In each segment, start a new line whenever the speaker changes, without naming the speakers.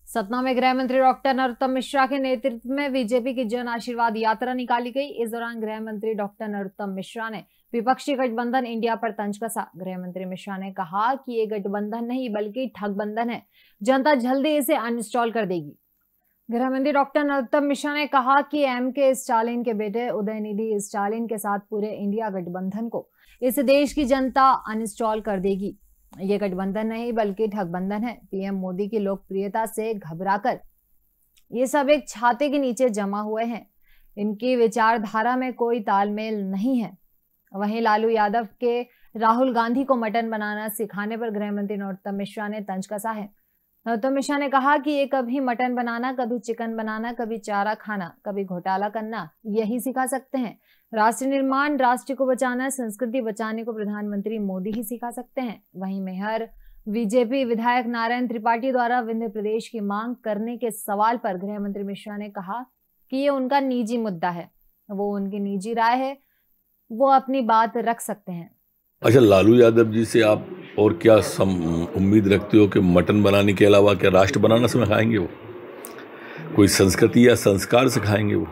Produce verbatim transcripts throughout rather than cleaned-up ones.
सतना में गृह मंत्री डॉक्टर नरोत्तम मिश्रा के नेतृत्व में बीजेपी की जन आशीर्वाद यात्रा निकाली गई। इस दौरान गृह मंत्री डॉक्टर नरोत्तम मिश्रा ने विपक्षी गठबंधन इंडिया पर तंज कसा। गृह मंत्री मिश्रा ने कहा कि ये गठबंधन नहीं बल्कि ठगबंधन है, जनता जल्दी इसे अनइंस्टॉल कर देगी। गृह मंत्री डॉक्टर नरोत्तम मिश्रा ने कहा कि एम के स्टालिन के बेटे उदयनिधि स्टालिन के साथ पूरे इंडिया गठबंधन को इस देश की जनता अनइंस्टॉल कर देगी। ये गठबंधन नहीं बल्कि ठगबंधन है। पीएम मोदी की लोकप्रियता से घबराकर ये सब एक छाते के नीचे जमा हुए हैं। इनकी विचारधारा में कोई तालमेल नहीं है। वहीं लालू यादव के राहुल गांधी को मटन बनाना सिखाने पर गृह मंत्री नरोत्तम मिश्रा ने तंज कसा है। नरोत्तम मिश्रा ने कहा कि ये कभी मटन बनाना, कभी चिकन बनाना, कभी चारा खाना, कभी घोटाला करना, यही सिखा सकते हैं। राष्ट्र निर्माण, राष्ट्र को बचाना, संस्कृति बचाने को प्रधानमंत्री मोदी ही सिखा सकते हैं। वहीं मेहर बीजेपी विधायक नारायण त्रिपाठी द्वारा विंध्य प्रदेश की मांग करने के सवाल पर गृह मंत्री मिश्रा ने कहा कि ये उनका निजी मुद्दा है, वो उनकी निजी राय है, वो अपनी बात रख सकते हैं।
अच्छा, लालू यादव जी से आप और क्या उम्मीद रखते हो कि मटन बनाने के अलावा क्या राष्ट्र बनाना सिखाएंगे? वो कोई संस्कृति या संस्कार सिखाएंगे? वो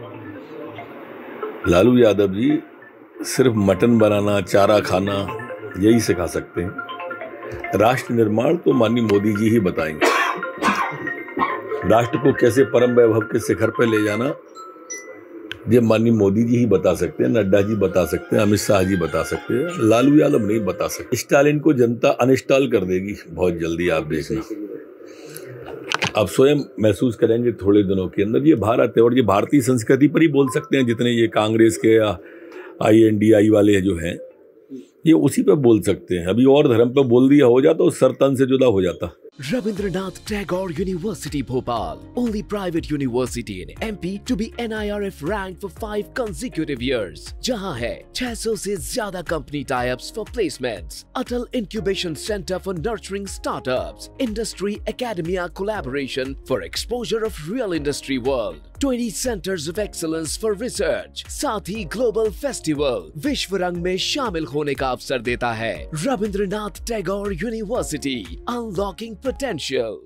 लालू यादव जी सिर्फ मटन बनाना, चारा खाना यही सिखा सकते हैं। राष्ट्र निर्माण तो माननीय मोदी जी ही बताएंगे। राष्ट्र को कैसे परम वैभव के शिखर पर ले जाना, ये माननीय मोदी जी ही बता सकते हैं, नड्डा जी बता सकते हैं, अमित शाह जी बता सकते हैं, लालू यादव नहीं बता सकते। स्टालिन को जनता अनइंस्टॉल कर देगी बहुत जल्दी, आप देखना। आप स्वयं महसूस करेंगे थोड़े दिनों के अंदर। ये भारत है और ये भारतीय संस्कृति पर ही बोल सकते हैं। जितने ये कांग्रेस के या आई एन डी आई वाले जो हैं, ये उसी पे बोल सकते हैं। अभी और धर्म पे बोल दिया हो जाता तो सर तन से जुदा हो जाता।
Rabindranath Tagore University Bhopal, only private university in M P to be N I R F ranked for five consecutive years, जहां है छह सौ से ज्यादा company tie-ups for placements, Atal Incubation Center for nurturing startups, Industry Academia collaboration for exposure of real industry world, twenty centers of excellence for research, साथ ही global festival विश्व रंग में शामिल होने का अवसर देता है। Rabindranath Tagore university, unlocking potential.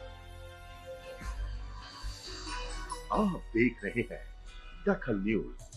आप देख रहे हैं दखल न्यूज।